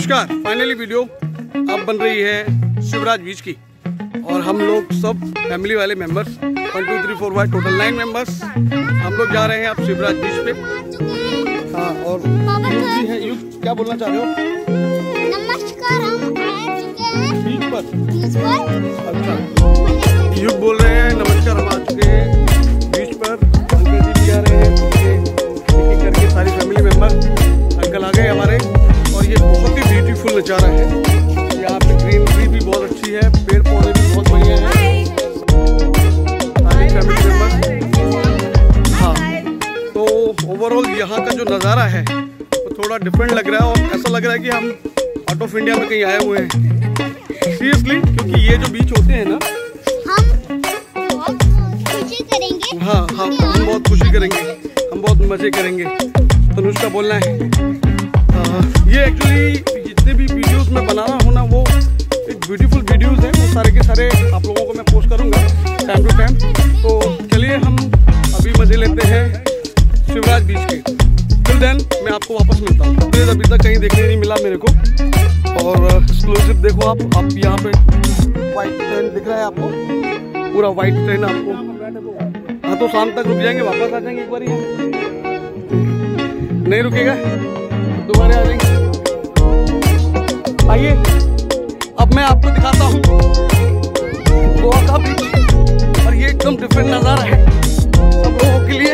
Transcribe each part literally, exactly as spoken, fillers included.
नमस्कार। Finally video अब बन रही है शिवराज बीच की और हम लोग सब फैमिली वाले members one two three four five total nine members हम लोग जा रहे हैं अब शिवराज बीच पे। हाँ, और युग भी है। युग क्या बोलना चाह रहे हो? नमस्कार, हम आ चुके हैं बीच पर। बीच पर। अच्छा, युग बोल रहे हैं नमस्कार, हम आ चुके हैं बीच पर। अंकल जी भी आ रहे हैं, एक एक करके सारी फैमिली मेंबर अंकल आ गए हमारे। और ये बहुत ही ब्यूटीफुल नज़ारा है। यहाँ पे ग्रीनरी भी बहुत अच्छी है, पेड़ पौधे भी बहुत बढ़िया हैं। सारी फैमिली मेंबर। हाँ, तो ओवरऑल यहाँ का जो नज़ारा है वो थोड़ा डिफरेंट लग रहा है और ऐसा लग रहा है कि हम आउट ऑफ इंडिया में कहीं आए हुए हैं सीरियसली, क्योंकि ये जो बीच होते हैं ना, हम बहुत खुशी करेंगे। हाँ हाँ हम बहुत खुशी करेंगे, हम बहुत मज़े करेंगे। तनुष्का बोलना है। आ, ये एक्चुअली जितने भी वीडियोस में बना रहा हूँ ना, वो एक ब्यूटीफुल वीडियोस हैं। वो सारे के सारे आप लोगों को मैं पोस्ट करूँगा टाइम टू टाइम। तो चलिए हम अभी मज़े लेते हैं शिवराज बीच के। टिल देन मैं आपको वापस मिलता हूँ। तो अभी तक कहीं देखने नहीं मिला मेरे को। और एक्सक्लूसिव देखो आप आप यहाँ पे वाइट ट्रेन दिख रहा है आपको, पूरा वाइट ट्रेन आपको। हाँ, तो शाम तक रुक जाएंगे, वापस आ जाएंगे एक बार। यहाँ नहीं रुकेगा, दोबारा आ जाएंगे। आइए अब मैं आपको दिखाता हूँ गोवा का बीच। और ये एकदम डिफरेंट नज़ारा है सब लोगों के लिए।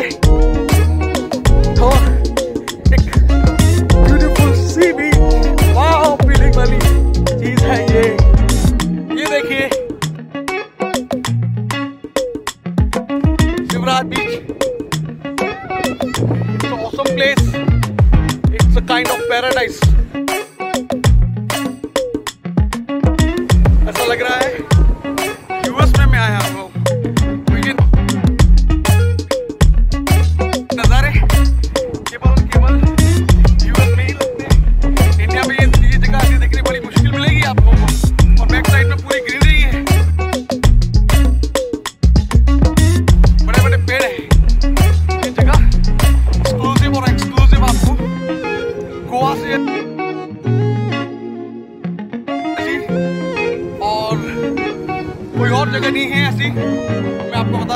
और एक beautiful sea beach, wow, feeling वाली चीज है ये। ये देखिए Shivraj beach. It's an awesome place. It's a kind of paradise. ऐसा लग रहा है यूएस में मैं आया हूँ। लेकिन नज़ारे केवल केवल यूएस में ही लगते हैं। इंडिया में ये ये जगह आगे देखने बड़ी मुश्किल मिलेगी आप लोगों को। और बैक साइड में पूरी ग्रीनरी है, बड़े बड़े पेड़ हैं। ये जगह एक्सक्लूसिव और एक्सक्लूसिव आपको गोवा से और कोई और जगह नहीं है ऐसी, मैं आपको बता